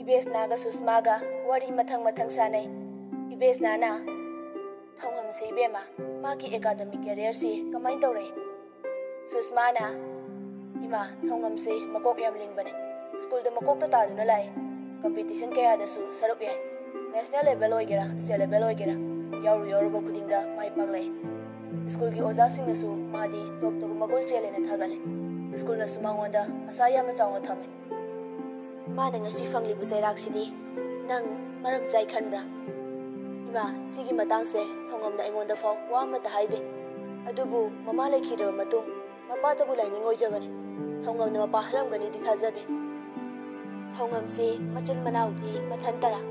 Ibesnaga Susmaga wari mathang mathang sanai. Ibesnana thongam se ibema magi academic career si kamai tawre. Susmana ima thongam se makok yam lingbane. School da makok ta taduna lai. Competition kaya da su saruk yai. National level oigera, state level oigera. Yauru ba khudingda mai paglai. School ki oza sing nasu madi top magol chele na thagale. School na sumangwanda asaya ma chawa thame. Mana ngasi fangli bu jairak sidi nang maram jai khanbra. Ima sigi matang se thongam na ingonda fo wa ma ta haide. Adubu mama lekhiro matung mapa ta bu lai ningoi jabane. Thongam na mapa halam gani di thajade. Thongam si machil manau di mathantara.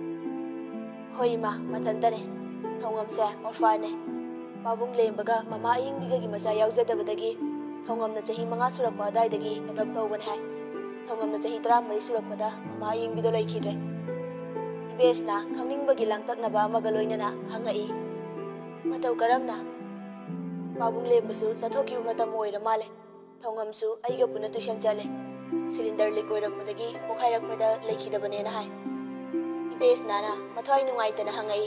Hoi ma mathantare. Thongam se orphane. Pabung lembaga mama ing biga gi macha yaujadabadagi thongam na chahi manga surakpa daidagi adopt tawban hai. Thongam na chahi 13 surakpada mama ing bido laikhidre. Ibesna khangningbagi langtaknaba amaga loinana hangai. Matau karamna Pabung lembasu chathokiba matam oira male. Thongam su aiga puna tuition chale. Cylinder leak oirakpadagi pokhairakpada laikhidabane na hai. Ibesna na mathwai nungaitana hangai.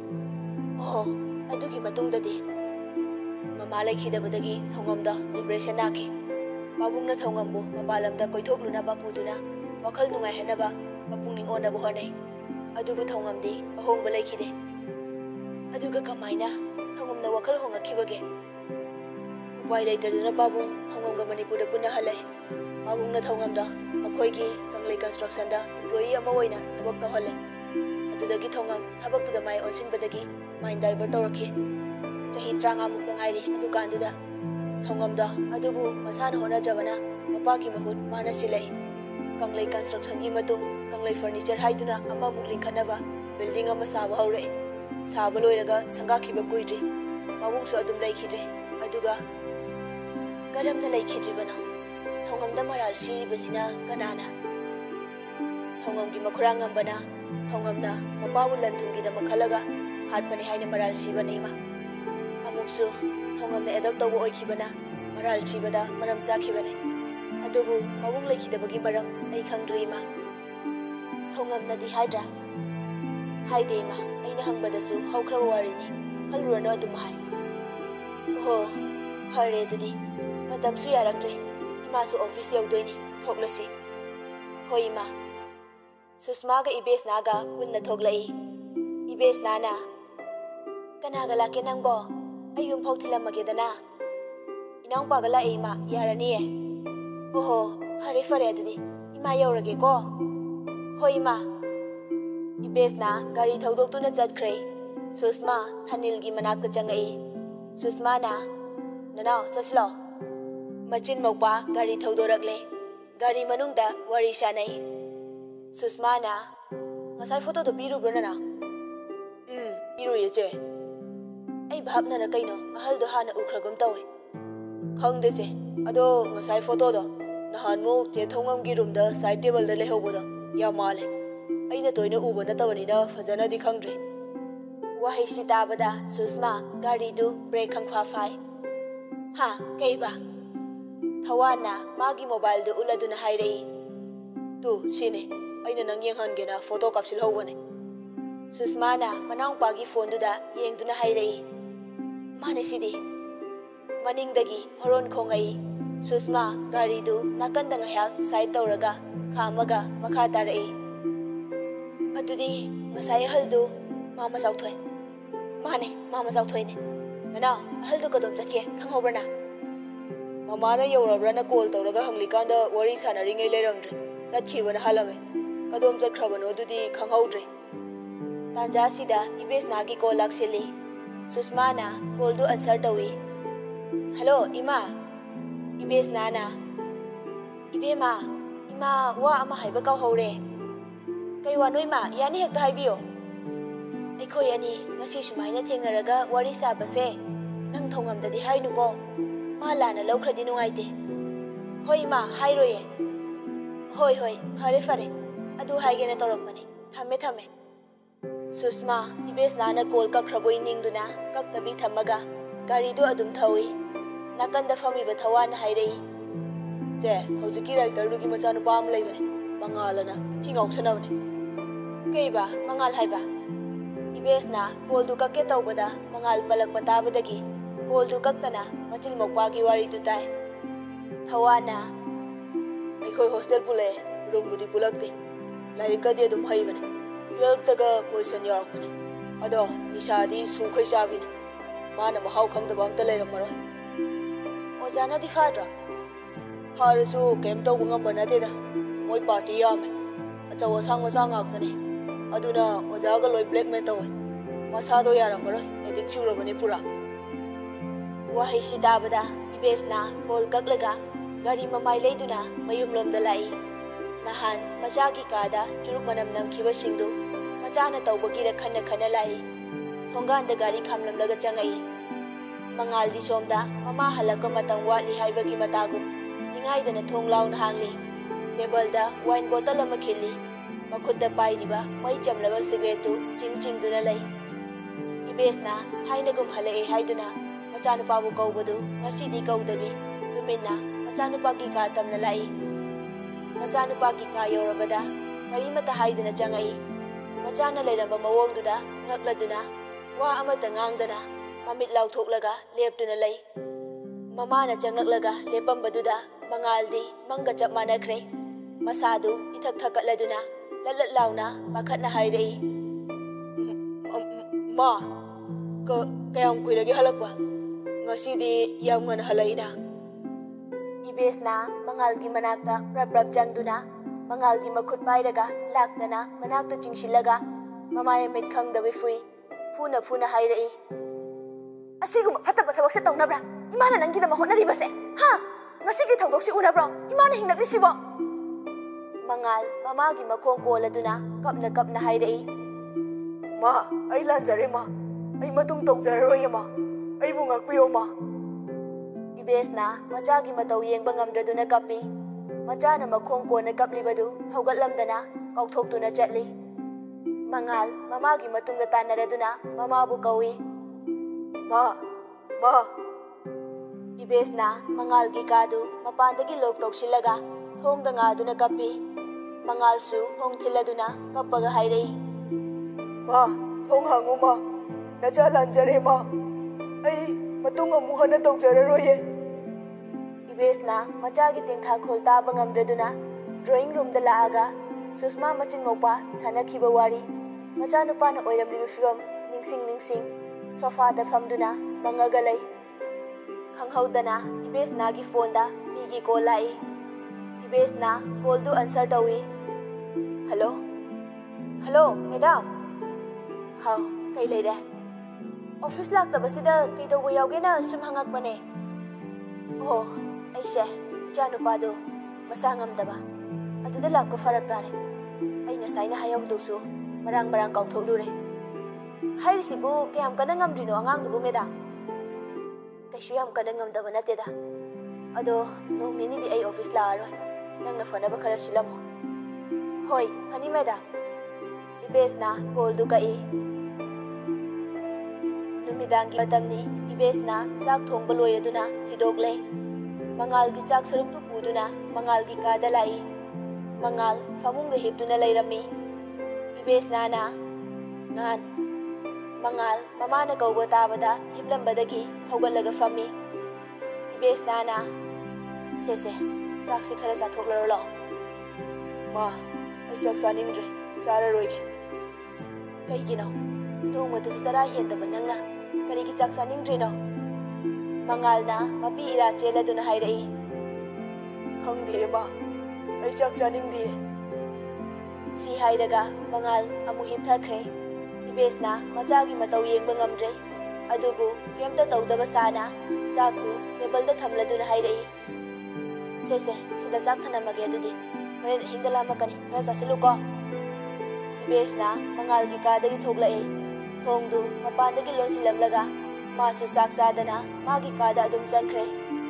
Oh adugi matungdadi mama laikhidabadagi thongam depression naki babungna thongambu mapalamda koithoklu puduna wakhal nungai henaba mapungning ona bu honai adugu thongamdi ahongba laikhide aduga kamaina thongamna wakhal hongakhibage upai laitaduna babung thongamga manipurda punna halai babungna thongamda makhoigi kanglei construction da employee ama oina thabak tawhale adudagi thongam thabak tuda mai onsinbadagi mind divert tawraki chahi 30 mukta ngairi adukanduda thongamda adubu masana hona jabana mapaki mahut mana silai kanglei construction gi matung kanglei furniture haiduna ama mukling khanaba building ama saba haure saba loiraga sangakhiba kuidri babung su adum laikhidre aduga karamna laikhidribana thongamda maral siribasina kanana thongamgi makhurang ambana thongamda mapawu lanthumgi da makhalaga hatpani haina maral sibanema amuksu thongamna adopt tawo oikhibana maral chibada maram chakhibane adubu mawung laikhidabagi maram ai khangdrima thongamna di haidra haidema aina hangbadasu haukhra warini khalruna adum hai ho hare dudi matam su yaraktre ima su office yaudoini thoklasi hoima Susma ga Ibesna ga punna thoklai Ibesna na kanaga lake nangbo ayum phau thilamage dana inang pagala ima yarani e oho hare fare adudi ima yaurage ko hoima Ibesna gari thaudok tuna chatkhre Susma thanil gi manak ta changai Susma na nana saslo machin mokpa gari thaudorakle gari manungda wari sanai Susma na ngasai photo to piru brana piru yeche ai bhabna na kaino ahal do hana ukhragum tawi khangde che ado ngasai photo do nahan mo che thongam gi room da side table da lehobo da ya male aina toina uba na tawani na fajana di khangdre wahai sita bada Susma gari du brake khangpha phai ha keiba thawana magi mobile do uladuna hairei tu sine aina nang yenghan gena photo capsule hobane Susma na manang pagi phone duda yengduna hairei mane sidi maning dagi horon khongai Susma gari du nakanda ngayak side tawraga khamaga makha tarai adudi ngasai haldu mama chauthoi mane mama chauthoi ne nana haldu kadom chake khanghobrana mama na yorabrana call tawraga hanglikanda wari sanari ngai lerangdre chatkibana halame kadom chakhrabano adudi khanghaudre tanja sida Ibesna gi call laksili Susma na call du answer tawi hello ima Ibesna na ibema ima wa ama haiba kaw hore kai wa noi ma yani hekta haibiyo aikhoi ani ngasi sumaina thengnaraga wari sabase nang thongamdadi hainu ko ma lana lawkhradi nungaite hoi ma hairoye hoi hoi fare fare adu haigena torokpani thame Susma Ibesna na call kakhraboi ningduna kaktabi thamaga gari do adum thawi nakanda fami ba thawan hairei je hojiki writer du gi macha nu pam leibane Mangalana tingaw sanawne. Kaiba mangal haiba. Ibesna call du kakke tawbada mangal palak patabadagi call du kaktana machil mokpagi wari tu tai. Thawana aikoi hostel pule room budi pulakte. Lairikadi adum haibane. 12 taga position yarakpane. Ado nisadi sukhai chabine. Mana mahau khangdaba amta leirammaroi. Ojana di fadra. Harasu kem tawba ngamba nateda. Moi party yame. Achaw asang macha ngaktane. Aduna ojaga loi blackmail tawe. Masado yarammaroi. Edik churabane pura. Wahai si tabada ibesna call kaklaga gari mamai leiduna mayumlomda lai. Nahan machagi kada churuk manam namkhiba singdu machana tawbagira khana khana lai. Thonganda gari khamlamlaga changai. Mangal di somda mama halaka matang wali haibagi matagum ningaidana thonglaun hangli. Table wine bottle ama khili. Makhudda pairiba mai chamlaba cigarette ching duna lai. Ibesna thainagum halae haiduna machanupabu kaubadu ngasidi kaudabi tuminna machanupagi ka tamna lai. Machanupagi ka yorabada karimata haiduna changai. Machana leiramba mawongduda ngakladuna wa amata ngangdana mamit lauthoklaga leptuna lai. Mamana changaklaga lepambaduda mangaldi manga chap manakre. Masadu ithak thakatladuna lalat launa pakhatna hairei. Ma kayam kuirage halakwa ngasidi yam ngan halaina. Ibesna mangalgi manakta prab jangduna mangalgi makhut pairaga laktana manakta chingsilaga mamaya mit khangdawi fui phuna hairei. Asiguma fataba thabak se tawnabra imana nangi da mahonari base ha ngasigi thawdoksi unabro imana hingnakisibo. Mangal mamagi makhong koladuna kapna hairei. Ma ai lanjare ma ai matung tawjararoi ma ai bu ngakpiyo ma. Ibesna machagi matau yengba ngamdraduna kapi. Machana makhong kona kaplibadu haugatlamdana kauthoktuna chatli. Mangal mamagi matungda tanaraduna mamabu kawi. Ma Ibesna mangalgi kadu mapandagi lok tawsilaga thongda ngaduna kapi. Mangalsu thong thiladuna kappaga hairei. Ma thong hangu ma nacha lanjare ma ai matung amu hana tawjararoye. Ibesna machagi tengtha kholta bangamdraduna drawing room da laaga Susma machin mokpa sanakhiba wari machanupana oiramliba fibam ningsing sofa da famduna mangaga lei. Khanghaudana Ibesna gi phone da migi call lai. Ibesna call du answer tawi. Hello madam. How kai leire office laktabasida kaidoba yaugena sum hangakbane. Oh aise ichanupado masa ngamdaba aduda lakko farak tare. Ai ngasai na hayawdusu marang kauthoklure. Hairisibu kayam kana ngamdrino angangdubu madam. Kaisu yam kana ngamdaba nateda. Ado nong nini di ai office laaroi nangna fanaba khara silamo. Hoi hani madam. Ibesna call du kai. Numidangi matamni Ibesna chak thongba loiraduna thidokle. Mangalgi chak saruktu puduna mangalgi kada lai. Mangal famungda hipduna lairami. Ibesna na ngan Mangal mamana kauba tabada hiplambadagi haugallaga fami. Ibesna na sese chaksi khara chathoklaro lao. Ma ai chak chaningdre chararoige. Kaigino nongmata chara hendaba nangna karigi chak chaningdrino. Mangalna mapi ira cheladuna hairei. Khangde ma ai chak chaningdi. Si hairaga mangal amu hipthakre. Ibesna machagi matau yengba ngamdre adubu kemta tawdaba sana chaktu table da thamladuna hairei. Sese sida chak thanamage adudi horen hingdala makani khara chasiluko. Ibesna mangalgi kadagi thoklae. Thongdu mapandagi lonsilamlaga masu chak chadana magi kada adum changkhre.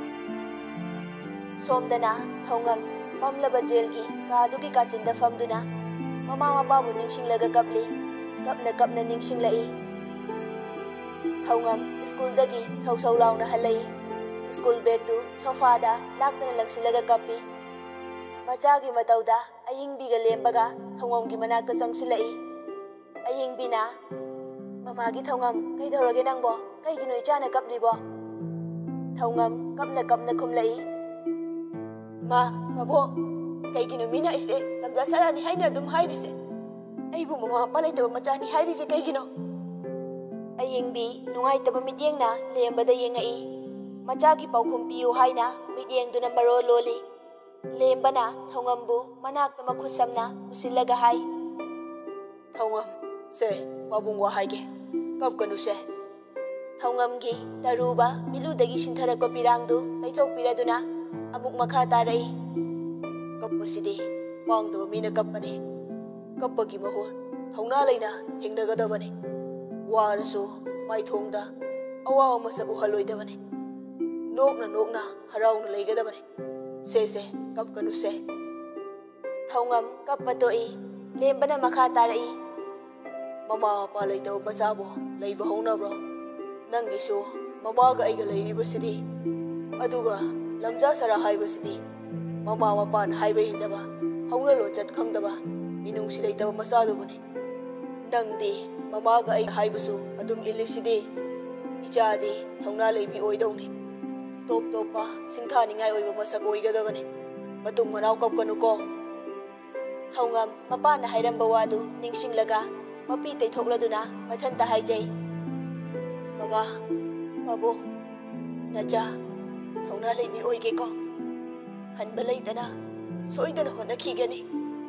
Somdana thongam mamlaba jelgi kadugi kachinda famduna mama mapabu ningsinglaga kapli. Kapna ningsinglai. Thongam school dagi sau launa halai. School bag du sofa da laktana langsilaga kapi. Machagi matauda ꯑꯌꯤꯡꯕꯤꯒ ꯂꯦꯝꯕꯒ ꯊꯧꯉꯝꯒꯤ ꯃꯅꯥꯛꯇ ꯆꯪꯁꯤꯜꯂꯛꯏ꯫ ꯑꯌꯤꯡꯕꯤꯅ ꯃꯃꯥꯒꯤ ꯊꯧꯉꯝ ꯀꯩꯗꯧꯔꯒꯦ ꯅꯪꯕꯣ? ꯀꯩꯒꯤꯅꯣ ꯏꯆꯥꯅ ꯀꯞꯂꯤꯕꯣ? ꯊꯧꯉꯝ ꯀꯞꯅ ꯀꯞꯅ ꯈꯨꯝꯂꯛꯏ꯫ ꯃꯕꯣꯛ, ꯀꯩꯒꯤꯅꯣ ꯃꯤꯅ ꯑꯩꯁꯦ ꯂꯝꯖꯥ ꯁꯔꯥꯅꯤ ꯍꯥꯏꯅ ꯑꯗꯨꯝ ꯍꯥꯏꯔꯤꯁꯦ? ꯑꯩꯕꯨ ꯃꯃꯥ ꯃꯄꯥ ꯂꯩꯇꯕ ꯃꯆꯥꯅꯤ ꯍꯥꯏꯔꯤꯁꯦ ꯀꯩꯒꯤꯅꯣ? ꯑꯌꯤꯡꯕꯤ ꯅꯨꯡꯉꯥꯏꯇꯕ ꯃꯤꯠꯌꯦꯡꯅ ꯂꯦꯝꯕꯗ ꯌꯦꯡꯉꯛꯏ꯫ ꯃꯆꯥꯒꯤ ꯄꯥꯎꯈꯨꯝ ꯄꯤꯌꯨ ꯍꯥꯏꯅ ꯃꯤꯠꯌꯦꯡꯗꯨꯅ ꯃꯔꯣꯜ ꯂꯣꯜꯂꯤ꯫ ꯂꯦꯝꯕꯅ ꯊꯧꯉꯝꯕꯨ ꯃꯅꯥꯛꯇ ꯃꯈꯨꯠ ꯁꯝꯅ ꯄꯨꯁꯤꯜꯂꯒ ꯍꯥꯏ, ꯊꯧꯉꯝ, ꯁꯦ ꯄꯥꯕꯨꯡ ꯋꯥ ꯍꯥꯏꯒꯦ, ꯀꯞꯀꯅꯨꯁꯦ꯫ ꯊꯧꯉꯝꯒꯤ ꯇꯔꯨꯕ ꯃꯤꯠꯂꯨꯗꯒꯤ ꯁꯤꯟꯊꯔꯛꯄ ꯄꯤꯔꯥꯡꯗꯨ ꯇꯩꯊꯣꯛꯄꯤꯔꯗꯨꯅ ꯑꯃꯨꯛ ꯃꯈꯥ ꯇꯥꯔꯛꯏ꯫ ꯀꯞꯄꯁꯤꯗꯤ ꯄꯥꯡꯗꯕ ꯃꯤꯅ ꯀꯞꯄꯅꯤ꯫ ꯀꯞꯄꯒꯤ ꯃꯍꯨꯠ ꯊꯧꯅꯥ ꯂꯩꯅ ꯊꯦꯡꯅꯒꯗꯕꯅꯤ꯫ ꯋꯥꯔꯁꯨ ꯃꯥꯏꯊꯣꯡꯗ ꯑꯋꯥꯕ ꯃꯁꯛ ꯎꯍꯜꯂꯣꯏꯗꯕꯅꯤ꯫ ꯅꯣꯛꯅ ꯅꯣꯛꯅ ꯍꯔꯥꯎꯅ ꯂꯩꯒꯗꯕꯅꯤ꯫ ꯁꯦ ꯀꯞꯀꯅꯨꯁꯦ꯫ ꯊꯧꯉꯝ ꯀꯞꯄ ꯇꯣꯛꯏ꯫ ꯂꯦꯝꯕꯅ ꯃꯈꯥ ꯇꯥꯔꯛꯏ꯫ ꯃꯃꯥ ꯃꯄꯥ ꯂꯩꯇꯕ ꯃꯆꯥꯕꯨ ꯂꯩꯕ ꯍꯧꯅꯕ꯭ꯔꯣ? ꯅꯪꯒꯤꯁꯨ ꯃꯃꯥꯒ ꯑꯩꯒ ꯂꯩꯔꯤꯕꯁꯤꯗꯤ, ꯑꯗꯨꯒ ꯂꯝꯖꯥ ꯁꯔꯥ ꯍꯥꯏꯕꯁꯤꯗꯤ ꯃꯃꯥ ꯃꯄꯥꯅ ꯍꯥꯏꯕ ꯏꯟꯗꯕ, ꯍꯧꯅ ꯂꯣꯟꯆꯠ ꯈꯪꯗꯕ, ꯃꯤꯅꯨꯡꯁꯤ ꯂꯩꯇꯕ ꯃꯆꯥꯗꯨꯕꯨꯅꯤ꯫ ꯅꯪꯗꯤ ꯃꯃꯥꯒ ꯑꯩꯒ ꯍꯥꯏꯕꯁꯨ ꯑꯗꯨꯝ ꯏꯜꯂꯤꯁꯤꯗꯤ꯫ ꯏꯆꯥꯗꯤ ꯊꯧꯅꯥ ꯂꯩꯕꯤ ꯑꯣꯏꯗꯧꯅꯤ꯫ ꯇꯣꯞ ꯇꯣꯞꯄ ꯁꯤꯡꯊꯥꯅꯤꯡꯉꯥꯏ ꯑꯣꯏꯕ ꯃꯁꯛ ꯑꯣꯏꯒꯗꯕꯅꯤ꯫ ꯃꯇꯨꯡ ꯃꯅꯥꯎ ꯀꯞꯀꯅꯨꯀꯣ꯫ ꯊꯧꯉꯝ ꯃꯄꯥꯅ ꯍꯥꯏꯔꯝꯕ ꯋꯥꯗꯨ ꯅꯤꯡꯁꯤꯡꯂꯒ ꯃꯄꯤ ꯇꯩꯊꯣꯛꯂꯗꯨꯅ ꯃꯊꯟꯇ ꯍꯥꯏꯖꯩ, ꯃꯃꯥ, ꯄꯥꯕꯨꯡ, ꯅꯆꯥ ꯊꯧꯅꯥ ꯂꯩꯕꯤ ꯑꯣꯏꯒꯦꯀꯣ꯫ ꯍꯟꯕ ꯂꯩꯇꯅ ꯁꯣꯏꯗꯅ ꯍꯣꯠꯅꯈꯤꯒꯅꯤ꯫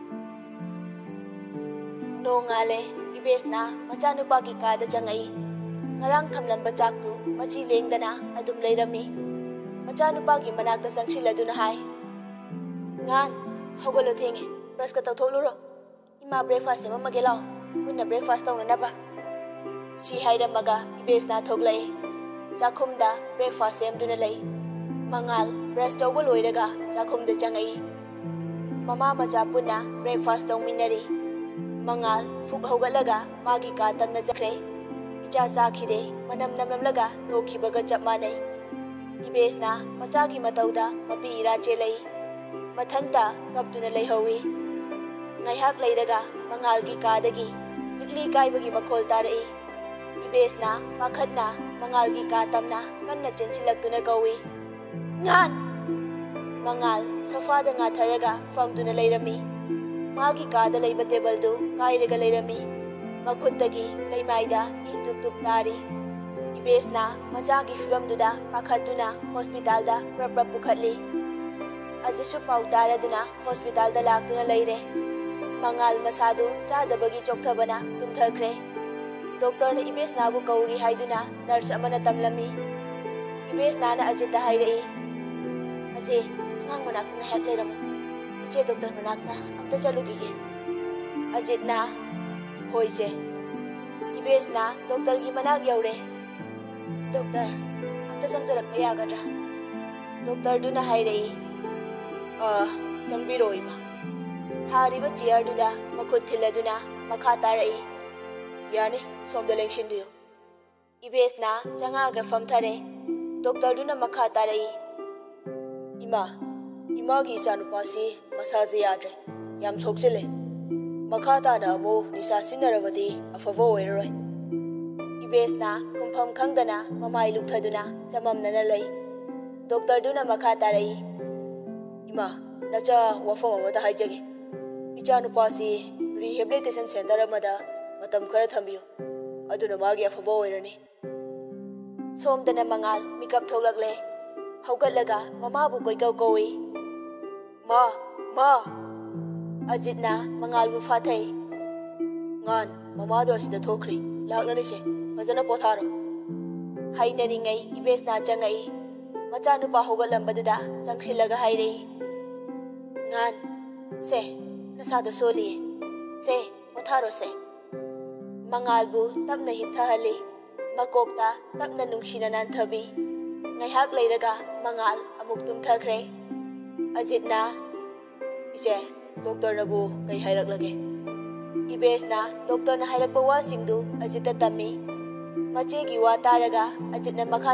ꯅꯣꯡꯉꯥꯜꯂꯦ꯫ ꯏꯕꯦꯁꯅ ꯃꯆꯥꯅꯨꯄꯥꯒꯤ ꯀꯥꯗ ꯆꯪꯉꯛꯏ꯫ ꯉꯔꯥꯡ ꯊꯝꯂꯝꯕ ꯆꯥꯛꯇꯨ ꯃꯆꯤ ꯂꯦꯡꯗꯅ ꯑꯗꯨꯝ ꯂꯩꯔꯝꯃꯤ꯫ ꯃꯆꯥꯅꯨꯄꯥꯒꯤ ꯃꯅꯥꯛꯇ ꯆꯪꯁꯤꯜꯂꯗꯨꯅ ꯍꯥꯏ, ꯉꯥꯟ, ꯍꯧꯒꯠꯂꯣ, ꯊꯦꯡꯉꯦ, ꯕ꯭ꯔꯁꯀ ꯇꯧꯊꯣꯛꯂꯨꯔꯣ꯫ ꯏꯃꯥ ꯕ꯭ꯔꯦꯛꯐꯥꯁ ꯁꯦꯝꯃꯝꯃꯒꯦ ꯂꯥꯛꯑꯣ, ꯄꯨꯟꯅ ꯕ꯭ꯔꯦꯛꯐꯥꯁ ꯇꯧꯅꯅꯕ꯫ ꯁꯤ ꯍꯥꯏꯔꯝꯃꯒ ꯏꯕꯦꯁꯅ ꯊꯣꯛꯂꯛꯏ꯫ ꯆꯥꯛꯈꯨꯝꯗ ꯕ꯭ꯔꯦꯛꯐꯥꯁ ꯁꯦꯝꯗꯨꯅ ꯂꯩ꯫ ꯃꯉꯥꯜ ꯕ꯭ꯔꯁ ꯇꯧꯕ ꯂꯣꯏꯔꯒ ꯆꯥꯛꯈꯨꯝꯗ ꯆꯪꯉꯛꯏ꯫ ꯃꯃꯥ ꯃꯆꯥ ꯄꯨꯟꯅ ꯕ꯭ꯔꯦꯛꯐꯥꯁ ꯇꯧꯃꯤꯟꯅꯔꯤ꯫ ꯃꯉꯥꯜ ꯐꯨꯛ ꯍꯧꯒꯠꯂꯒ ꯃꯥꯒꯤ ꯀꯥ ꯇꯞꯅ ꯆꯠꯈ꯭ꯔꯦ꯫ ꯏꯆꯥ ꯆꯥꯈꯤꯗꯦ ꯃꯅꯝ ꯅꯝꯂꯝꯂꯒ ꯇꯣꯛꯈꯤꯕꯒ ꯆꯞ ꯃꯥꯟꯅꯩ꯫ ꯏꯕꯦꯁꯅ ꯃꯆꯥꯒꯤ ꯃꯇꯧꯗ ꯃꯄꯤ ꯏꯔꯥ ꯆꯦꯜꯂꯛꯏ꯫ ꯃꯊꯟꯇ ꯀꯞꯇꯨꯅ ꯂꯩꯍꯧꯏ꯫ ꯉꯥꯏꯍꯥꯛ ꯂꯩꯔꯒ ꯃꯉꯥꯜꯒꯤ ꯀꯥꯗꯒꯤ ꯂꯤꯛꯂꯤ ꯀꯥꯏꯕꯒꯤ ꯃꯈꯣꯜ ꯇꯥꯔꯛꯏ꯫ ꯏꯕꯦꯁꯅ ꯄꯥꯈꯠꯅ ꯃꯉꯥꯜꯒꯤ ꯀꯥ ꯇꯝꯅ ꯀꯟꯅ ꯆꯦꯟꯁꯤꯜꯂꯛꯇꯨꯅ ꯀꯧꯏ, ꯉꯥꯟ! ꯃꯉꯥꯜ ꯁꯣꯐꯥꯗ ꯉꯥꯊꯔꯒ ꯐꯝꯗꯨꯅ ꯂꯩꯔꯝꯃꯤ꯫ ꯃꯥꯒꯤ ꯀꯥꯗ ꯂꯩꯕ ꯇꯦꯕꯜꯗꯨ ꯀꯥꯏꯔꯒ ꯂꯩꯔꯝꯃꯤ꯫ ꯃꯈꯨꯠꯇꯒꯤ ꯂꯩꯃꯥꯏꯗ ꯏ ꯇꯨꯞ ꯇꯨꯞ ꯇꯥꯔꯤ꯫ ꯏꯕꯦꯁꯅ ꯃꯆꯥꯒꯤ ꯐꯤꯚꯝꯗꯨꯗ ꯄꯥꯈꯠꯇꯨꯅ ꯍꯣꯁꯄꯤꯇꯥꯜꯗ ꯄ꯭ꯔꯞ ꯄꯨꯈꯠꯂꯤ꯫ ꯑꯖꯤꯠꯁꯨ ꯄꯥꯎ ꯇꯥꯔꯗꯨꯅ ꯍꯣꯁꯄꯤꯇꯥꯜꯗ ꯂꯥꯛꯇꯨꯅ ꯂꯩꯔꯦ꯫ ꯃꯉꯥꯜ ꯃꯁꯥꯗꯨ ꯆꯥꯗꯕꯒꯤ ꯆꯣꯛꯊꯕꯅ ꯇꯨꯝꯊꯈ꯭ꯔꯦ꯫ ꯗꯣꯛꯇꯔꯅ ꯏꯕꯦꯁꯅꯥꯕꯨ ꯀꯧꯔꯤ ꯍꯥꯏꯗꯨꯅ ꯅꯔꯁ ꯑꯃꯅ ꯇꯝꯂꯝꯃꯤ꯫ ꯏꯕꯦꯁꯅꯥꯅ ꯑꯖꯤꯠꯇ ꯍꯥꯏꯔꯛꯏ, ꯑꯖꯤꯠ, ꯑꯉꯥꯡ ꯃꯅꯥꯛꯇ ꯉꯥꯏꯍꯥꯛ ꯂꯩꯔꯝꯃꯨ, ꯏꯆꯦ ꯗꯣꯛꯇꯔ ꯃꯅꯥꯛꯇ ꯑꯝꯇ ꯆꯠꯂꯨꯈꯤꯒꯦ꯫ ꯑꯖꯤꯠꯅ ꯍꯣꯏ ꯆꯦ꯫ ꯏꯕꯦꯁꯅ ꯗꯣꯛꯇꯔꯒꯤ ꯃꯅꯥꯛ ꯌꯧꯔꯦ꯫ ꯗꯣꯛꯇꯔ, ꯑꯝꯇ ꯆꯪꯖꯔꯛꯄ ꯌꯥꯒꯗ꯭ꯔꯥ? ꯗꯣꯛꯇꯔꯗꯨꯅ ꯍꯥꯏꯔꯛꯏ, ꯆꯪꯕꯤꯔꯣ ꯏꯃꯥ꯫ ꯊꯥꯔꯤꯕ ꯆꯤꯌꯔꯗꯨꯗ ꯃꯈꯨꯠ ꯊꯤꯜꯂꯗꯨꯅ ꯃꯈꯥ ꯇꯥꯔꯛꯏ, ꯌꯥꯅꯤ, ꯁꯣꯝꯗ ꯂꯦꯡꯁꯤꯟꯕꯤꯌꯨ꯫ ꯏꯕꯦꯁꯅ ꯆꯪꯉꯛꯑꯒ ꯐꯝꯊꯔꯦ꯫ ꯗꯣꯛꯇꯔꯗꯨꯅ ꯃꯈꯥ ꯇꯥꯔꯛꯏ, ꯏꯃꯥꯒꯤ ꯏꯆꯥꯅꯨꯄꯥꯁꯤ ꯃꯁꯥꯁꯦ ꯌꯥꯗ꯭ꯔꯦ, ꯌꯥꯝ ꯁꯣꯛꯆꯤꯜꯂꯦ꯫ ꯃꯈꯥ ꯇꯥꯅ ꯑꯃꯨꯛ ꯅꯤꯁꯥ ꯁꯤꯖꯤꯟꯅꯔꯕꯗꯤ ꯑꯐꯕ ꯑꯣꯏꯔꯔꯣꯏ꯫ ꯏꯕꯦꯁꯅ ꯈꯨꯝꯐꯝ ꯈꯪꯗꯅ ꯃꯃꯥꯏ ꯂꯨꯛꯊꯗꯨꯅ ꯆꯃꯝꯅꯅ ꯂꯩ꯫ ꯗꯣꯛꯇꯔꯗꯨꯅ ꯃꯈꯥ ꯇꯥꯔꯛꯏ, ꯏꯃꯥ, ꯅꯆꯥ ꯋꯥꯐꯝ ꯑꯃꯇ ꯍꯥꯏꯖꯒꯦ꯫ ꯏꯆꯥꯅꯨꯄꯥꯁꯤ ꯔꯤꯍꯦꯕꯤꯂꯤꯇꯦꯁꯟ ꯁꯦꯟꯇꯔ ꯑꯃꯗ ꯃꯇꯝ ꯈꯔ ꯊꯝꯕꯤꯌꯨ, ꯑꯗꯨꯅ ꯃꯥꯒꯤ ꯑꯐꯕ ꯑꯣꯏꯔꯅꯤ꯫ ꯁꯣꯝꯗꯅ ꯃꯉꯥꯜ ꯃꯤꯀꯞ ꯊꯣꯛꯂꯛꯂꯦ꯫ ꯍꯧꯒꯠꯂꯒ ꯃꯃꯥꯕꯨ ꯀꯣꯏꯀꯧ ꯀꯧꯏ, ꯃꯥ! ꯑꯖꯤꯠꯅ ꯃꯉꯥꯜꯕꯨ ꯐꯥꯊꯩ꯫ ꯉꯥꯟ, ꯃꯃꯥꯗꯣ ꯑꯁꯤꯗ ꯊꯣꯛꯈ꯭ꯔꯤ, ꯂꯥꯛꯂꯅꯤꯁꯦ, ꯐꯖꯅ ꯄꯣꯊꯥꯔꯣ꯫ ꯍꯩꯅꯔꯤꯉꯩ ꯏꯕꯦꯁꯅ ꯆꯪꯉꯛꯏ꯫ ꯃꯆꯥꯅꯨꯄꯥ ꯍꯧꯒꯠꯂꯝꯕꯗꯨꯗ ꯆꯪꯁꯤꯜꯂꯒ ꯍꯥꯏꯔꯛꯏ, ꯉꯥꯟ, ꯁꯦ, ꯅꯁꯥꯗꯣ ꯁꯣꯜꯂꯤꯌꯦ, ꯁꯦ, ꯄꯣꯊꯥꯔꯣꯁꯦ꯫ ꯃꯉꯥꯜꯕꯨ ꯇꯞꯅ ꯍꯤꯞꯊꯍꯜꯂꯤ꯫ ꯃꯀꯣꯛꯇ ꯇꯞꯅ ꯅꯨꯡꯁꯤꯅ ꯅꯥꯟꯊꯕꯤ꯫ ꯉꯥꯏꯍꯥꯛ ꯂꯩꯔꯒ ꯃꯉꯥꯜ ꯑꯃꯨꯛ ꯇꯨꯝꯊꯈ꯭ꯔꯦ꯫ ꯑꯖꯤꯠꯅ, ꯏꯆꯦ, ꯗꯣꯛꯇꯔꯅꯕꯨ ꯀꯩ ꯍꯥꯏꯔꯛꯂꯒꯦ? ꯏꯕꯦꯁꯅ ꯗꯣꯛꯇꯔꯅ ꯍꯥꯏꯔꯛꯄ ꯋꯥꯁꯤꯡꯗꯨ ꯑꯖꯤꯠꯇ ꯇꯝꯃꯤ꯫ ꯃꯆꯦꯒꯤ ꯋꯥ ꯇꯥꯔꯒ ꯑꯖꯤꯠꯅ ꯃꯈꯥ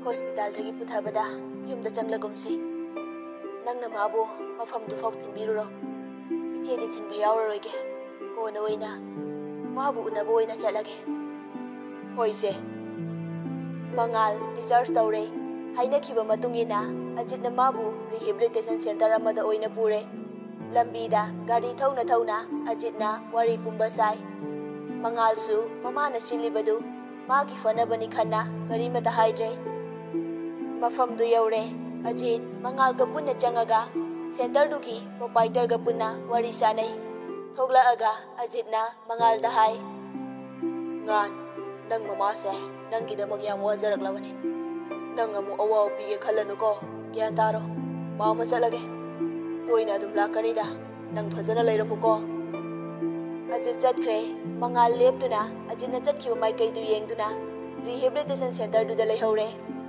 hospitalꯗꯒꯤ ꯄꯨꯊꯕꯗ ꯌꯨꯝꯗ ꯆꯪꯂꯒꯨꯝꯁꯤ ꯅꯪꯅ ꯃꯥꯕꯨ ꯃꯐꯝꯗꯨꯐꯥꯎ ꯊꯤꯟꯕꯤꯔꯨꯔꯣ ꯏꯆꯦꯗꯤ ꯊꯤꯟꯕ ꯌꯥꯎꯔꯔꯣꯏꯒꯦ ꯀꯣꯟꯅ ꯑꯣꯏꯅ ꯃꯥꯕꯨ ꯎꯅꯕ ꯑꯣꯏꯅ ꯆꯠꯂꯒꯦ ꯍꯣꯏ ꯏꯆꯦ ꯃꯉꯥꯜ ꯗꯤꯁꯆꯥꯔꯖ ꯇꯧꯔꯦ ꯍꯥꯏꯅꯈꯤꯕ ꯃꯇꯨꯡ ꯏꯟꯅ ꯑꯖꯤꯠꯅ ꯃꯥꯕꯨ ꯔꯤꯍꯦꯕꯤꯂꯤꯇꯦꯁꯟ ꯁꯦꯟꯇꯔ ꯑꯃꯗ ꯑꯣꯏꯅ ꯄꯨꯔꯦ ꯂꯝꯕꯤꯗ ꯒꯥꯔꯤ ꯊꯧꯅ ꯑꯖꯤꯠꯅ ꯋꯥꯔꯤ ꯄꯨꯝꯕ ꯁꯥꯏ ꯃꯉꯥꯜꯁꯨ ꯃꯃꯥꯅ ꯁꯤꯜꯂꯤꯕꯗꯨ ꯃꯥꯒꯤ ꯐꯅꯕꯅꯤ ꯈꯟꯅ ꯀꯔꯤꯃꯇ ꯍꯥꯏꯗ꯭ꯔꯦ ꯃꯐꯝꯗꯨ ꯌꯧꯔꯦ ꯑꯖꯤꯠ ꯃꯉꯥꯜꯒ ꯄꯨꯟꯅ ꯆꯪꯉꯒ ꯁꯦꯟꯇꯔꯗꯨꯒꯤ ꯄ꯭ꯔꯣꯄꯥꯏꯇꯔꯒ ꯄꯨꯟꯅ ꯋꯥꯔꯤ ꯁꯥꯅꯩ ꯊꯣꯛꯂꯛꯑꯒ ꯑꯖꯤꯠꯅ ꯃꯉꯥꯜꯗ ꯍꯥꯏ ꯉꯥꯟ ꯅꯪ ꯃꯃꯥꯁꯦ ꯅꯪꯒꯤꯗꯃꯛ ꯌꯥꯝ ꯋꯥꯖꯔꯛꯂꯕꯅꯤ ꯅꯪ ꯑꯃꯨꯛ ꯑꯋꯥꯕ ꯄꯤꯒꯦ ꯈꯜꯂꯅꯨꯀꯣ ꯒ꯭ꯌꯥꯟ ꯇꯥꯔꯣ ꯃꯥꯃ ꯆꯠꯂꯒꯦ ꯇꯣꯏꯅ ꯑꯗꯨꯝ ꯂꯥꯛꯀꯅꯤꯗ ꯅꯪ ꯐꯖꯅ ꯂꯩꯔꯝꯃꯨꯀꯣ ꯑꯖꯤꯠ ꯆꯠꯈ꯭ꯔꯦ ꯃꯉꯥꯜ ꯂꯦꯞꯇꯨꯅ ꯑꯖꯤꯠꯅ ꯆꯠꯈꯤꯕ ꯃꯥꯏꯀꯩꯗꯨ ꯌꯦꯡꯗꯨꯅ ꯔꯤꯍꯦꯕꯤꯂꯤꯇꯦꯁꯟ ꯁꯦꯟꯇꯔꯗꯨꯗ ꯂꯩꯍꯧꯔꯦ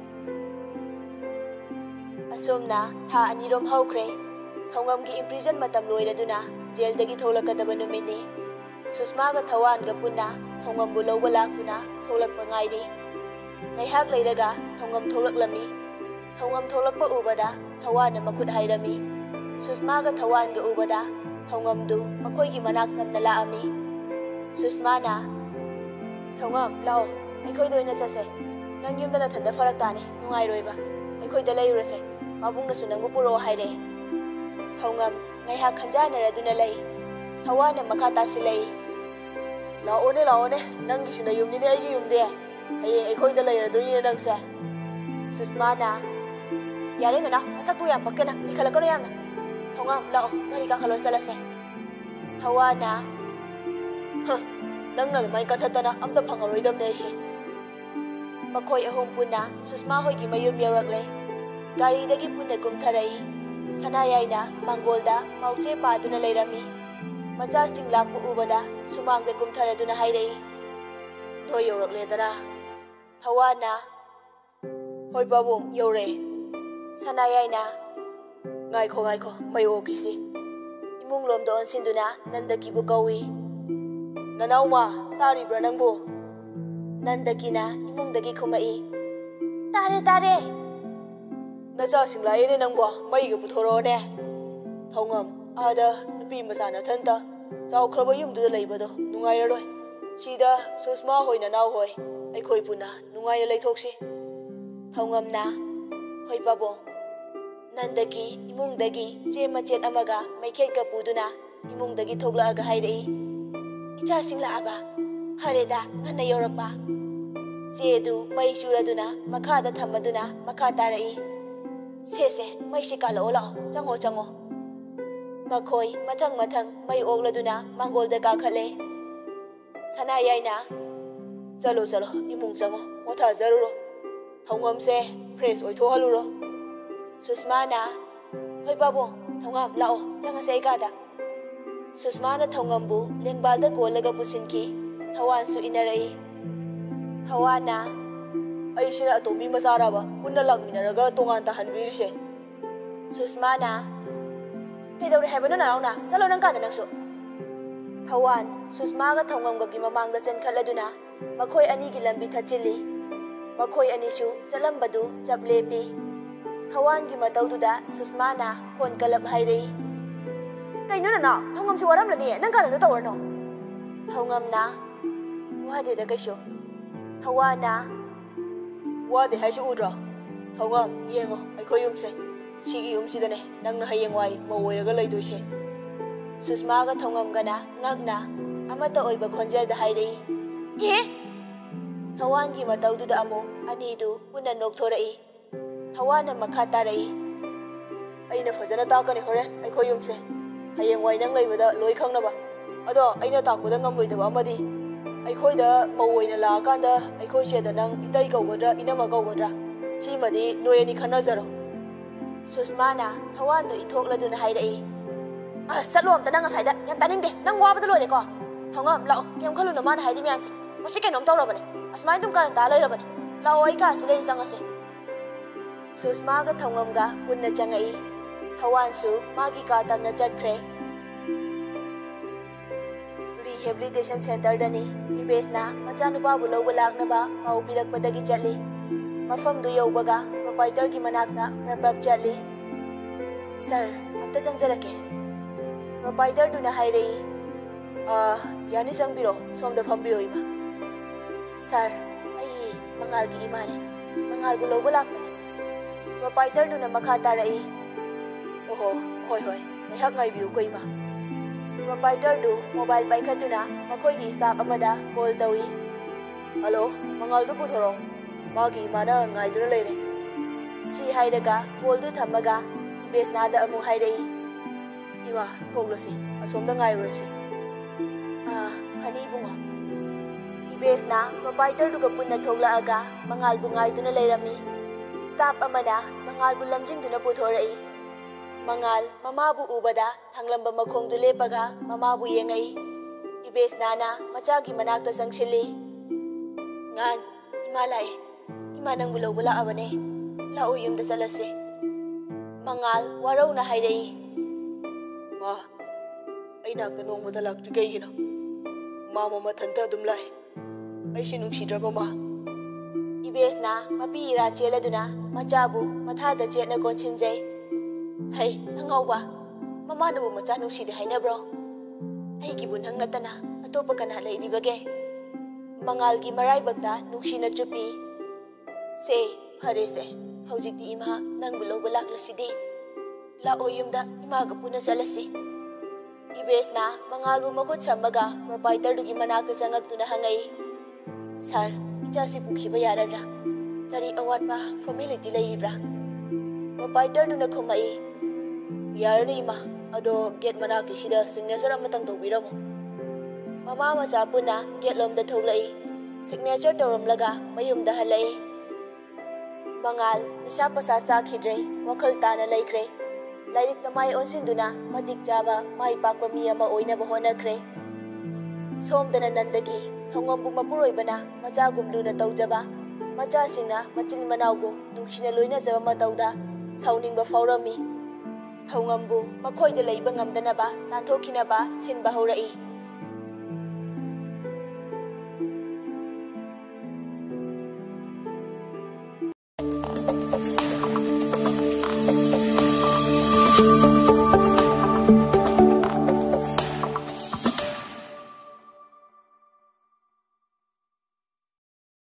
ꯑꯁꯨꯝꯅ ꯊꯥ ꯑꯅꯤꯔꯣꯝ ꯍꯧꯈ꯭ꯔꯦ ꯊꯧꯉꯝꯒꯤ ꯏꯝꯄ꯭ꯔꯤꯖꯟ ꯃꯇꯝ ꯂꯣꯏꯔꯗꯨꯅ ꯖꯦꯜꯗꯒꯤ ꯊꯣꯛꯂꯛꯀꯗꯕ ꯅꯨꯃꯤꯠꯅꯤ ꯁꯨꯁꯃꯥꯒ ꯊꯋꯥꯟꯒ ꯄꯨꯟꯅ ꯊꯧꯉꯝꯕꯨ ꯂꯧꯕ ꯂꯥꯛꯇꯨꯅ ꯊꯣꯛꯂꯛꯄ ꯉꯥꯏꯔꯤ ꯉꯥꯏꯍꯥꯛ ꯂꯩꯔꯒ ꯊꯧꯉꯝ ꯊꯣꯛꯂꯛꯂꯝꯃꯤ ꯊꯧꯉꯝ ꯊꯣꯛꯂꯛꯄ ꯎꯕꯗ ꯊꯋꯥꯟꯅ ꯃꯈꯨꯠ ꯍꯥꯏꯔꯝꯃꯤ ꯁꯨꯁꯃꯥꯒ ꯊꯋꯥꯟꯒ ꯎꯕꯗ ꯊꯧꯉꯝꯗꯨ ꯃꯈꯣꯏꯒꯤ ꯃꯅꯥꯛ ꯇꯝꯅ ꯂꯥꯛꯑꯝꯃꯤ ꯁꯨꯁꯃꯥꯅ ꯊꯧꯉꯝ ꯂꯥꯛꯑꯣ ꯑꯩꯈꯣꯏꯗ ꯑꯣꯏꯅ ꯆꯠꯁꯦ ꯅꯪ ꯌꯨꯝꯗ ꯅꯊꯟꯗ ꯐꯔꯛ ꯇꯥꯅꯤ ꯅꯨꯡꯉꯥꯏꯔꯣꯏꯕ ꯑꯩꯈꯣꯏꯗ ꯂꯩꯔꯨꯔꯁꯦ ꯄꯥꯕꯨꯡꯅꯁꯨ ꯅꯪꯕꯨ ꯄꯨꯔꯛꯑꯣ ꯍꯥꯏꯔꯛꯑꯦ ꯊꯧꯉꯝ ꯉꯥꯏꯍꯥꯛ ꯈꯟꯖꯥꯟꯅꯔꯗꯨꯅ ꯂꯩ ꯊꯋꯥꯟꯅ ꯃꯈꯥ ꯇꯥꯁꯤꯜꯂꯛꯏ ꯂꯥꯛꯑꯣꯅꯦ ꯅꯪꯒꯤꯁꯨ ꯅꯌꯨꯝꯅꯤꯅꯦ ꯑꯩꯒꯤ ꯌꯨꯝꯗꯤ ꯍꯌꯦꯡ ꯑꯩꯈꯣꯏꯗ ꯂꯩꯔꯗꯣꯏꯅꯦ ꯅꯪꯁꯦ ꯁꯨꯁꯃꯥꯅ ꯌꯥꯔꯦ ꯅꯅꯥꯎ ꯃꯁꯛꯇꯨ ꯌꯥꯝ ꯄꯛꯇꯦꯅ ꯂꯤꯈꯠꯂꯛꯀꯅꯨ ꯌꯥꯝꯅ ꯊꯧꯉꯝ ꯂꯥꯛꯑꯣ ꯒꯥꯔꯤ ꯀꯥꯈꯠꯂꯣ ꯆꯠꯂꯁꯦ ꯊꯋꯥꯟꯅ ꯅꯪꯅ ꯑꯗꯨꯃꯥꯏꯅ ꯀꯟꯊꯠꯇꯅ ꯑꯝꯇ ꯐꯪꯉꯔꯣꯏꯗꯕꯅꯦ ꯑꯩꯁꯦ ꯃꯈꯣꯏ ꯑꯍꯨꯝ ꯄꯨꯟꯅ ꯁꯨꯁꯃꯥ ꯍꯣꯏꯒꯤ ꯃꯌꯨꯝ ꯌꯧꯔꯛꯂꯦ ꯒꯥꯔꯤꯗꯒꯤ ꯄꯨꯟꯅ ꯀꯨꯝꯊꯔꯛꯏ ꯁꯅꯥꯌꯥꯏꯅ ꯃꯥꯡꯒꯣꯜꯗ ꯄꯥꯎꯆꯦ ꯄꯥꯗꯨꯅ ꯂꯩꯔꯝꯃꯤ ꯃꯆꯥꯁꯤꯡ ꯂꯥꯛꯄ ꯎꯕꯗ ꯁꯨꯃꯥꯡꯗ ꯀꯨꯝꯊꯔꯗꯨꯅ ꯍꯥꯏꯔꯛꯏ ꯅꯣꯏ ꯌꯧꯔꯛꯂꯦꯗꯅ ꯊꯋꯥꯟꯅ ꯍꯣꯏ ꯄꯥꯕꯨꯡ ꯌꯧꯔꯦ ꯁꯅꯥꯌꯥꯏꯅ ꯉꯥꯏꯈꯣ ꯃꯩ ꯑꯣꯛꯈꯤꯁꯤ ꯏꯃꯨꯡꯂꯣꯝꯗ ꯑꯣꯟꯁꯤꯟꯗꯨꯅ ꯅꯟꯗꯀꯤꯕꯨ ꯀꯧꯏ ꯅꯅꯥꯎꯃ ꯇꯥꯔꯤꯕ꯭ꯔꯥ ꯅꯪꯕꯨ ꯅꯟꯗꯀꯤꯅ ꯏꯃꯨꯡꯗꯒꯤ ꯈꯨꯝꯃꯛꯏ ꯇꯥꯔꯦ ꯅꯆꯥꯁꯤꯡ ꯂꯥꯛꯑꯦꯅꯦ ꯅꯪꯕꯣ ꯃꯩꯒ ꯄꯨꯊꯣꯔꯛꯑꯣꯅꯦ ꯊꯧꯉꯝ ꯑꯥꯗ ꯅꯨꯄꯤ ꯃꯆꯥ ꯅꯊꯟꯇ ꯆꯥꯎꯈ꯭ꯔꯕ ꯌꯨꯝꯗꯨꯗ ꯂꯩꯕꯗꯣ ꯅꯨꯡꯉꯥꯏꯔꯔꯣꯏ ꯁꯤꯗ ꯁꯨꯁꯃꯥ ꯍꯣꯏ ꯅꯅꯥꯎ ꯍꯣꯏ ꯑꯩꯈꯣꯏ ꯄꯨꯟꯅ ꯅꯨꯡꯉꯥꯏꯅ ꯂꯩꯊꯣꯛꯁꯤ ꯊꯧꯉꯝꯅ ꯍꯣꯏ ꯄꯥꯕꯨꯡ ꯅꯟꯗꯀꯤ ꯏꯃꯨꯡꯗꯒꯤ ꯆꯦ ꯃꯆꯦꯠ ꯑꯃꯒ ꯃꯩꯈꯦꯠꯀ ꯄꯨꯗꯨꯅ ꯏꯃꯨꯡꯗꯒꯤ ꯊꯣꯛꯂꯛꯑꯒ ꯍꯥꯏꯔꯛꯏ ꯏꯆꯥꯁꯤꯡ ꯂꯥꯛꯑꯕ ꯐꯔꯦꯗ ꯉꯟꯅ ꯌꯧꯔꯛꯄ ꯆꯦꯗꯨ ꯃꯩ ꯆꯨꯔꯗꯨꯅ ꯃꯈꯥꯗ ꯊꯝꯃꯗꯨꯅ ꯃꯈꯥ ꯇꯥꯔꯛꯏ ꯁꯦ ꯃꯩꯁꯤ ꯀꯥꯜꯂꯛꯑꯣ ꯂꯥꯛꯑꯣ ꯆꯪꯉꯣ ꯃꯈꯣꯏ ꯃꯊꯪ ꯃꯩ ꯑꯣꯛꯂꯗꯨꯅ ꯃꯥꯡꯒꯣꯜꯗ ꯀꯥꯈꯠꯂꯦ ꯁꯅꯥꯌꯥꯏꯅ ꯆꯠꯂꯣ ꯏꯃꯨꯡ ꯆꯪꯉꯣ ꯄꯣꯊꯥꯖꯔꯨꯔꯣ ꯊꯧꯉꯝꯁꯦ ꯐ꯭ꯔꯦꯁ ꯑꯣꯏꯊꯣꯛꯍꯜꯂꯨꯔꯣ ꯁꯨꯁꯃꯥꯅ ꯍꯣꯏ ꯄꯥꯕꯨꯡ ꯊꯧꯉꯝ ꯂꯥꯛꯑꯣ ꯆꯪꯉꯁꯦ ꯑꯩ ꯀꯥꯗ ꯁꯨꯁꯃꯥꯅ ꯊꯧꯉꯝꯕꯨ ꯂꯦꯡꯕꯥꯜꯗ ꯀꯣꯜꯂꯒ ꯄꯨꯁꯤꯟꯈꯤ ꯊꯋꯥꯟꯁꯨ ꯏꯟꯅꯔꯛꯏ ꯊꯋꯥꯟꯅ ꯑꯩꯁꯤꯅ ꯑꯇꯣꯝꯕꯤ ꯃꯆꯥꯔꯕ ꯄꯨꯟꯅ ꯂꯥꯛꯃꯤꯟꯅꯔꯒ ꯇꯣꯉꯥꯟ ꯇꯥꯍꯟꯕꯤꯔꯤꯁꯦ ꯁꯨꯁꯃꯥꯅ ꯀꯩꯗꯧꯔꯦ ꯍꯥꯏꯕꯅꯣ ꯅꯅꯥꯎꯅ ꯆꯠꯂꯣ ꯅꯪ ꯀꯥꯗ ꯅꯪꯁꯨ ꯊꯋꯥꯟ ꯁꯨꯁꯃꯥꯒ ꯊꯧꯉꯝꯒꯒꯤ ꯃꯃꯥꯡꯗ ꯆꯦꯟꯈꯠꯂꯗꯨꯅ ꯃꯈꯣꯏ ꯑꯅꯤꯒꯤ ꯂꯝꯕꯤ ꯊꯠꯆꯤꯜꯂꯤ ꯃꯈꯣꯏ ꯑꯅꯤꯁꯨ ꯆꯠꯂꯝꯕꯗꯨ ꯆꯞ ꯂꯦꯞꯄꯤ ꯊꯋꯥꯟꯒꯤ ꯃꯇꯧꯗꯨꯗ ꯁꯨꯁꯃꯥꯅ ꯈꯣꯟ ꯀꯂꯞ ꯍꯥꯏꯔꯛꯏ ꯀꯩꯅꯣ ꯅꯅꯥꯎ ꯊꯧꯉꯝꯁꯤ ꯋꯥꯔꯝꯂꯅꯤꯌꯦ ꯅꯪ ꯀꯥꯔꯗꯣ ꯇꯧꯔꯅꯣ ꯊꯧꯉꯝꯅ ꯋꯥꯗꯦꯗ ꯀꯩꯁꯨ ꯊꯋꯥꯟꯅ ꯋꯥꯗꯦ ꯍꯥꯏꯁꯨ ꯎꯗ꯭ꯔꯣ ꯊꯧꯉꯝ ꯌꯦꯡꯉꯣ ꯑꯩꯈꯣꯏ ꯌꯨꯝꯁꯦ ꯁꯤꯒꯤ ꯌꯨꯝꯁꯤꯗꯅꯦ ꯅꯪꯅ ꯍꯌꯦꯡꯋꯥꯏ ꯃꯧ ꯑꯣꯏꯔꯒ ꯂꯩꯗꯣꯏꯁꯦ ꯁꯨꯁꯃꯥꯒ ꯊꯧꯉꯝꯒꯅ ꯉꯛꯅ ꯑꯃꯠꯇ ꯑꯣꯏꯕ ꯈꯣꯟꯖꯦꯜꯗ ꯍꯥꯏꯔꯛꯏ ꯊꯋꯥꯟꯒꯤ ꯃꯇꯧꯗꯨꯗ ꯑꯃꯨꯛ ꯑꯅꯤꯗꯨ ꯄꯨꯟꯅ ꯅꯣꯛꯊꯣꯔꯛꯏ ꯊꯋꯥꯟꯅ ꯃꯈꯥ ꯇꯥꯔꯛꯏ ꯑꯩꯅ ꯐꯖꯅ ꯇꯥꯛꯀꯅꯤ ꯍꯣꯔꯦꯟ ꯑꯩꯈꯣꯏ ꯌꯨꯝꯁꯦ ꯍꯌꯦꯡꯋꯥꯏ ꯅꯪ ꯂꯩꯕꯗ ꯂꯣꯏ ꯈꯪꯅꯕ ꯑꯗꯣ ꯑꯩꯅ ꯇꯥꯛꯄꯗ ꯉꯝꯂꯣꯏꯗꯕ ꯑꯃꯗꯤ ꯑꯩꯈꯣꯏꯗ ꯃꯧ ꯑꯣꯏꯅ ꯂꯥꯛꯑꯀꯥꯟꯗ ꯑꯩꯈꯣꯏ ꯆꯦꯗ ꯅꯪ ꯏꯇꯩ ꯀꯧꯒꯗ꯭ꯔꯥ ꯏꯅꯝꯃ ꯀꯧꯒꯗ꯭ꯔꯥ ꯁꯤꯃꯗꯤ ꯅꯣꯏ ꯑꯅꯤ ꯈꯟꯅꯖꯔꯣ ꯁꯨꯁꯃꯥꯅ ꯊꯋꯥꯟꯗꯨ ꯏꯟꯊꯣꯛꯂꯗꯨꯅ ꯍꯥꯏꯔꯛꯏ ꯆꯠꯂꯣ ꯑꯝꯇ ꯅꯪ ꯉꯁꯥꯏꯗ ꯌꯥꯝ ꯇꯥꯅꯤꯡꯗꯦ ꯅꯪ ꯋꯥꯕꯗ ꯂꯣꯏꯔꯦꯀꯣ ꯊꯧꯉꯝ ꯂꯥꯛꯑꯣ ꯀꯩꯝ ꯈꯜꯂꯨꯅꯣ ꯃꯥꯅ ꯍꯥꯏꯔꯤ ꯃꯌꯥꯝꯁꯦ ꯃꯁꯤ ꯀꯩꯅꯣꯝ ꯇꯧꯔꯕꯅꯦ ꯑꯁꯨꯃꯥꯏꯅ ꯑꯗꯨꯝ ꯀꯥꯔꯟ ꯇꯥ ꯂꯩꯔꯕꯅꯦ ꯂꯥꯛꯑꯣ ꯑꯩ ꯀꯥꯁꯤ ꯂꯩꯔꯤ ꯆꯪꯉꯁꯦ ꯁꯨꯁꯃꯥꯒ ꯊꯧꯉꯝꯒ ꯄꯨꯟꯅ ꯆꯪꯉꯛꯏ ꯊꯋꯥꯟꯁꯨ ꯃꯥꯒꯤ ꯀꯥ ꯇꯝꯅ ꯆꯠꯈ꯭ꯔꯦ ꯔꯤꯍꯦꯕꯤꯂꯤꯇꯦꯁꯟ ꯁꯦꯟꯇꯔꯗꯅꯤ ꯏꯕꯦꯁꯅ ꯃꯆꯥꯅꯨꯄꯥꯕꯨ ꯂꯧꯕ ꯂꯥꯛꯅꯕ ꯄꯥꯎ ꯄꯤꯔꯛꯄꯗꯒꯤ ꯆꯠꯂꯤ mafamdu yaubaga proprietor ki manakta prap chatli. Sir, amta changjarake. Proprietor duna hairei. Yani changbiro somda phambiro ima. Sir, ai mangal ki imane. Mangal bu loba lakpani. Proprietor duna makha tarai. Oho, hoi. Naihak ngai biu ko ima. Proprietor du mobile paikhatuna makhoi gi staff amada call tawi. Hello, mangal du puthoro. Magi imana ngai dura leire. Si hairaga call du thamaga ibesna da amu hairei. Ima thoglasi asomda ngai rasi. Hani bungo. Ibesna proprietor du ka punna thogla aga mangal bu ngai duna leirami. Staff amana mangal bu lamjing duna puthorai. Mangal mama bu ubada hanglamba makhong du lepaga mama bu yengai. Ibesna na machagi manakta sangshili. Ngan ima lai. Ima nang bu lawala abane. Lao yumda chalase. Mangal warau na hairei. Ma, ay nakta nongmata lakti kaygina. Mama mathanta dum lai. Ay sinungsidraba ma. Ibesna mapira cheladuna machabu mathada chetna konchinjay. Hey, angawba. Mama na bu macha nungside haina bro. Ay gibu nang natana atopa kana lairibage. Mangal gi marai bagda nungsina chupi. Se, hare se. Haujikti ima nang bulo bulak lasidi. La oyumda ima ga puna salasi. Ibesna mangal bu makot samaga proprietor dugi manakta changak tuna hangai. Sir, icha si pukhiba yarara. Kari awatpa formality laibra. Proprietor duna khumai. Yarani ima ado gate manaki sida signature amatang tawbiramo. Mama macha puna gate lomda thoglai. Signature tawramlaga mayumda halai. Mangal nisha pasa chakhidre wakhal tana laikre. Lairik tamai onsinduna matik chaba mai pakpa mi ama oinaba honakre. Somdana nandagi thongombu mapuroibana macha gumluna tawjaba. Macha singna machil manaugum nungsina loina jaba matawda sauningba faurami. Thongombu makhoi da leiba ngamdanaba tanthokhinaba sinba horai.